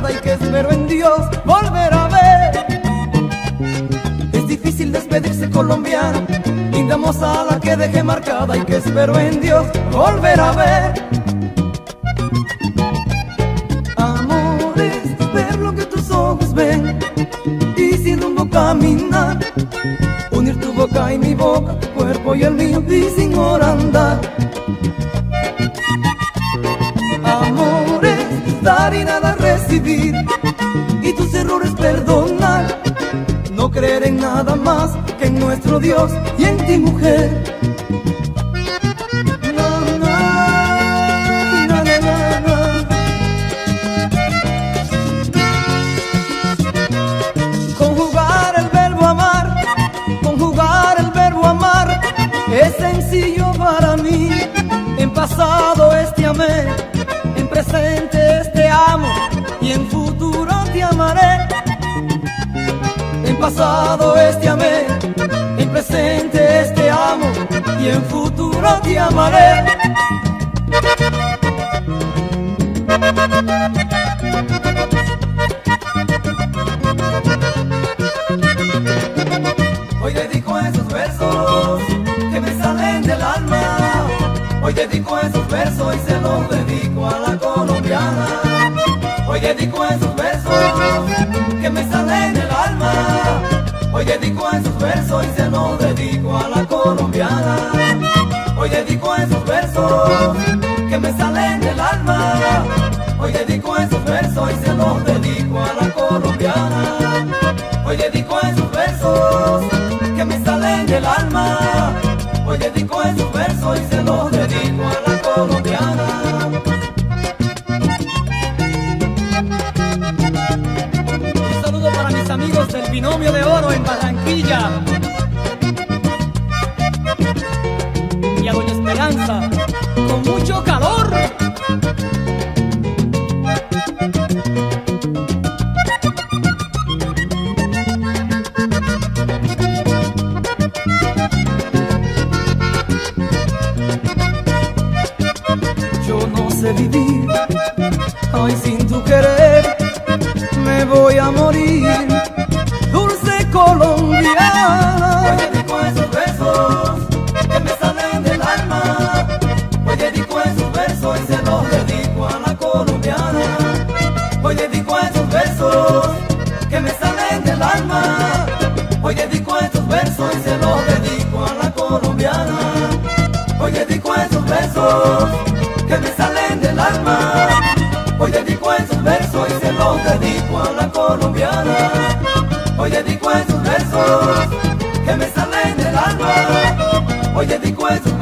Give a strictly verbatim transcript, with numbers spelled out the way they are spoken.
marcada y que espero en Dios volver a ver. Es difícil despedirse colombiana, linda moza la que dejé marcada y que espero en Dios volver a ver. Amor es ver lo que tus ojos ven y sin rumbo caminar, unir tu boca y mi boca, tu cuerpo y el mío y sin hora andar. Amor es dar y nada recibir y tus errores perdonar, no creer en nada más que en nuestro Dios y en ti, mujer. No, no, no, no, no. Conjugar el verbo amar, conjugar el verbo amar es sencillo para mí. En pasado este amé, en presente este amo y en futuro te amaré. En pasado este amé, en presente este amo y en futuro te amaré. Hoy dedico esos versos que me salen del alma. Hoy dedico esos versos y se los dedico a la colombiana. Hoy dedico esos versos que me salen del alma. Hoy dedico esos versos y se los dedico a la colombiana. Hoy dedico esos versos que me salen del alma. Hoy dedico esos versos y se los dedico a la colombiana. Hoy dedico esos versos que me salen del alma. Hoy dedico esos versos y se los dedico a la colombiana. Un saludo para mis amigos del Binomio de Oro en Barranquilla y a Doña Esperanza con mucho calor. Yo no sé vivir, ay, sin tu querer me voy a morir, dulce colombiana. Hoy dedico esos versos que me salen del alma. Hoy dedico esos versos y se los dedico a la colombiana. Hoy dedico esos versos que me salen del alma. Hoy dedico esos versos y se los dedico a la colombiana. Hoy dedico esos versos que me salen del alma. Hoy dedico esos versos y se los dedico a la colombiana. Hoy dedico esos versos que me salen del alma. Hoy dedico esos